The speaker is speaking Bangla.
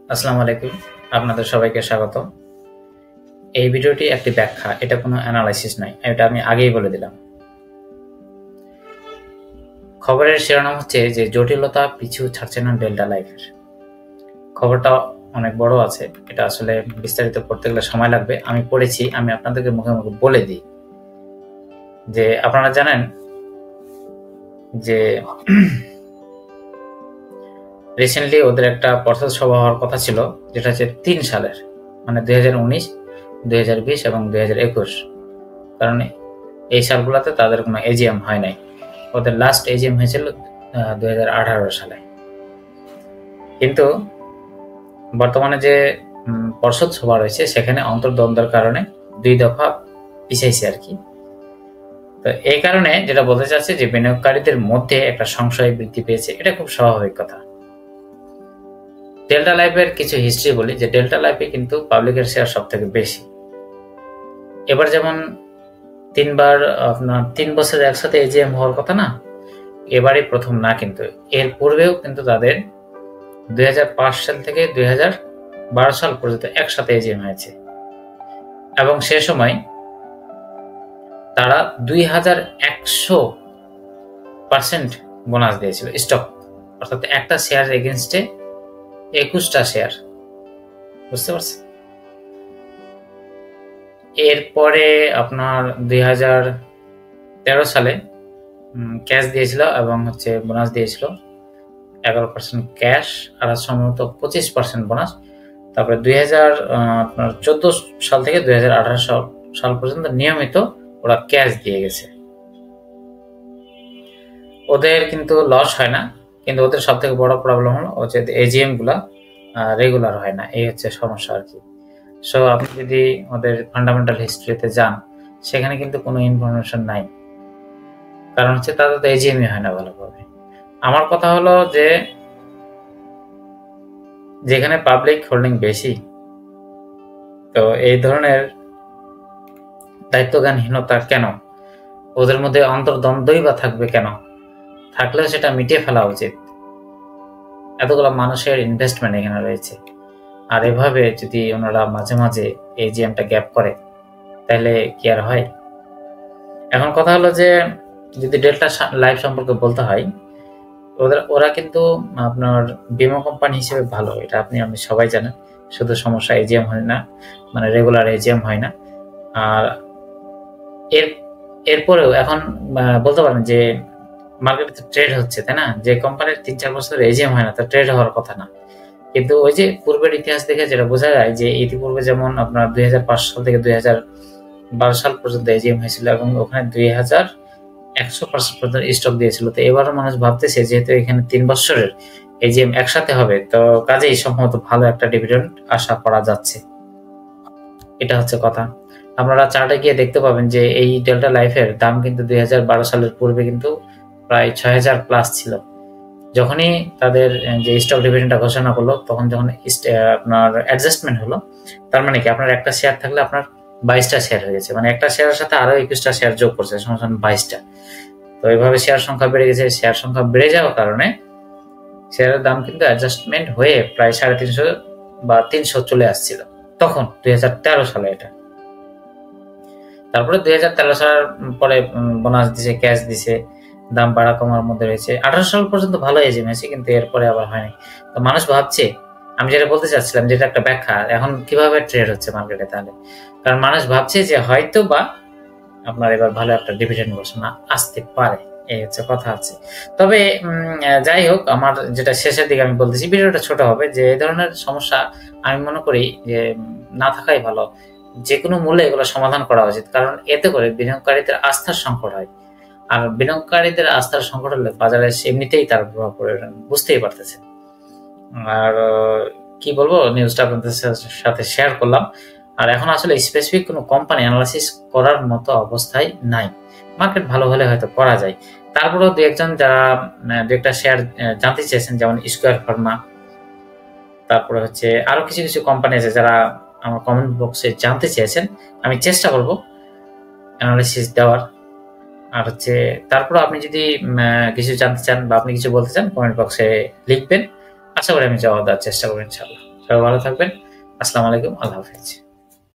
আসসালামু আলাইকুম, আপনাদের সবাইকে স্বাগত। এই ভিডিওটি একটি ব্যাখ্যা, এটা কোনো অ্যানালাইসিস নয়, এটা আমি আগেই বলে দিলাম। খবরের শিরোনাম হচ্ছে যে জটিলতা পিছু ছাড়ছে না ডেল্টা লাইফের। খবরটা অনেক বড় আছে, এটা আসলে বিস্তারিত পড়তে গেলে সময় লাগবে। আমি পড়েছি, আমি আপনাদেরকে মুখে মুখে বলে দিই যে আপনারা জানেন যে রিসেন্টলি ওদের একটা পর্ষদ সভা হওয়ার কথা ছিল, যেটা হচ্ছে 3 সালের, মানে 2019, 2020 এবং 2021। কারণ এই সালগুলোতে তাদের কোনো এজিএম হয় নাই। ওদের লাস্ট এজিএম হয়েছিল 2018 সালে। কিন্তু বর্তমানে যে পর্ষদ সভা রয়েছে সেখানে অন্তর্দ্বন্দ্বের কারণে 2 দফা পিছাইছে আর কি। তো এই কারণে যেটা বলতে চাচ্ছি যে বিনিয়োগকারীদের মধ্যে একটা সংশয় বৃদ্ধি পেয়েছে, এটা খুব স্বাভাবিক কথা। ডেল্টা লাইফের কিছু হিস্ট্রি বলি, যে ডেল্টা লাইফে কিন্তু পাবলিকের শেয়ার সব থেকে বেশি। এবার যেমন 3 বছরে একসাথে এজিএম হওয়ার কথা না, এবারই প্রথম না, কিন্তু এর পূর্বেও কিন্তু তাদের 2005 সাল থেকে 2012 সাল পর্যন্ত একসাথে এজিএম হয়েছে, এবং সে সময় তারা 2100% বোনাস দিয়েছিল স্টক, অর্থাৎ একটা শেয়ার এগেনস্টে 21টা শেয়ার। বুঝতে পারছেন? এরপরে আপনার 2013 সালে ক্যাশ দিয়েছিল এবং বোনাস দিয়েছিল 11% ক্যাশ, আর সম্ভবত 25% বোনাস। তারপরে 2014 সাল থেকে 2018 সাল পর্যন্ত নিয়মিত ওরা ক্যাশ দিয়ে গেছে। ওদের কিন্তু লস হয় না, কিন্তু ওদের সব থেকে বড় প্রবলেম হলো এজিএম গুলা রেগুলার হয় না, এই হচ্ছে সমস্যা আর কি। সো আপনি যদি ওদের ফান্ডামেন্টাল হিস্ট্রিতে যান, সেখানে কিন্তু কোনো ইনফরমেশন নাই, কারণ তাদের তো এজিএমই হয় না ভালোভাবে। আমার কথা হলো যে যেখানে পাবলিক হোল্ডিং বেশি, তো এই ধরনের দায়িত্বজ্ঞানহীনতা কেন? ওদের মধ্যে অন্তর্দ্বন্দ্বই বা থাকবে কেন? থাকলেও সেটা মিটিয়ে ফেলা উচিত। এতগুলো মানুষের ইনভেস্টমেন্ট এখানে রয়েছে, আর এভাবে যদি ওনারা মাঝে মাঝে এজিএমটা গ্যাপ করে, তাহলে কি আর হয়? এখন কথা হলো যে যদি ডেল্টা লাইফ সম্পর্কে বলতে হয়, ওরা কিন্তু আপনার বীমা কোম্পানি হিসেবে ভালো, এটা আপনি সবাই জানেন। শুধু সমস্যা এজিএম হয় না, মানে রেগুলার এজিএম হয় না। আর এরপরেও এখন বলতে পারেন যে মার্কেটে ট্রেড হচ্ছে, তাই না? যে কোম্পানির 3-4 বছর এজিএম হয় না, তা ট্রেড হওয়ার কথা না। কিন্তু ওই যে পূর্বের ইতিহাস দেখে যেটা বোঝা যায় যে ইতিপূর্বে যেমন আপনার 2005 সাল থেকে 2012 সাল পর্যন্ত এজিএম হয়েছিল, এবং ওখানে 2100% পর্যন্ত স্টক দিয়েছিল। তো এবারও মানুষ ভাবতেছে যেহেতু এখানে 3 বছরের এজিএম একসাথে হবে, তো কাজেই সম্ভবত ভালো একটা ডিভিডেন্ড আশা করা যাচ্ছে। এটা হচ্ছে কথা। আপনারা চার্টে গিয়ে দেখতে পাবেন যে এই ডেল্টা লাইফের দাম কিন্তু 2012 সালের পূর্বে কিন্তু প্রায় 6000 প্লাস ছিল। যখনই তাদের যে স্টক ডিভিডেন্ডটা ঘোষণা করলো, তখন যখন আপনার অ্যাডজাস্টমেন্ট হলো, তার মানে কি আপনার একটা শেয়ার থাকলে আপনার 22টা শেয়ার হয়ে গেছে, মানে একটা শেয়ারের সাথে আরো 21টা শেয়ার যোগ করছে, সমান 22টা। তো এইভাবে শেয়ার সংখ্যা বেড়ে গেছে। শেয়ার সংখ্যা বেড়ে যাওয়ার কারণে শেয়ারের দাম কিন্তু অ্যাডজাস্টমেন্ট হয়ে প্রায় 350 বা 300 চলে আসছিল তখন 2013 সালে এটা। তারপরে 2013 সালের পরে বোনাস দিছে, ক্যাশ দিছে, দাম বাড়া কমার মধ্যে রয়েছে। 18 সাল পর্যন্ত ভালো এজিএম হয়েছে, কিন্তু এরপরে আবার হয়নি। তো মানুষ ভাবছে, আমি যেটা বলতে চাচ্ছিলাম, যেটা একটা ব্যাখ্যা এখন কিভাবে ট্রেড হচ্ছে মার্কেটে, তাহলে কারণ মানুষ ভাবছে যে হয়তো বা আপনার এবার ভালো একটা ডিভিডেন্ড ঘোষণা আসতে পারে, এই হচ্ছে কথা আছে। তবে যাই হোক, আমার যেটা শেষের দিকে আমি বলতেছি, ভিডিওটা ছোট হবে, যে এই ধরনের সমস্যা আমি মনে করি যে না থাকাই ভালো। যে কোনো মূল্যে এগুলো সমাধান করা উচিত, কারণ এতে করে বিনিয়োগকারীদের আস্থার সংকট হয়, আর বিনিয়োগকারীদের আস্থার সংকট হলে বাজারে এমনিতেই তার প্রভাব পড়ে, বুঝতেই পারতেছে। আর কি বলবো, নিউজটা আপনাদের সাথে শেয়ার করলাম। আর এখন আসলে স্পেসিফিক কোনো কোম্পানি অ্যানালাইসিস করার মতো অবস্থায় নাই। মার্কেট ভালো হলে হয়তো করা যায়। তারপরেও দু একজন যারা দু একটা শেয়ার জানতে চেয়েছেন, যেমন স্কোয়ার ফার্মা, তারপরে আরো কিছু কিছু কোম্পানি আছে যারা আমার কমেন্ট বক্সে জানতে চেয়েছেন, আমি চেষ্টা করব অ্যানালাইসিস দেওয়ার। আর তারপর আপনি যদি কিছু জানতে চান বা আপনি কিছু বলতে চান, কমেন্ট বক্সে লিখবেন, আশা করি আমি জবাব দেওয়ার চেষ্টা করব ইনশাআল্লাহ। সবাই ভালো থাকবেন। আসসালামু আলাইকুম, আল্লাহ হাফেজ।